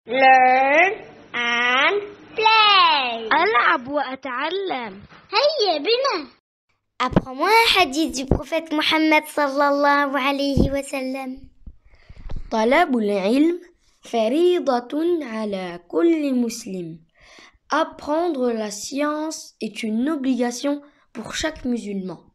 learn and play. ألعب وأتعلم. هيا بنا. Apprends-moi un hadith du prophète Mohammed sallallahu alayhi wa sallam. طلب العلم فريضة على كل مسلم. Apprendre la science est une obligation pour chaque musulman.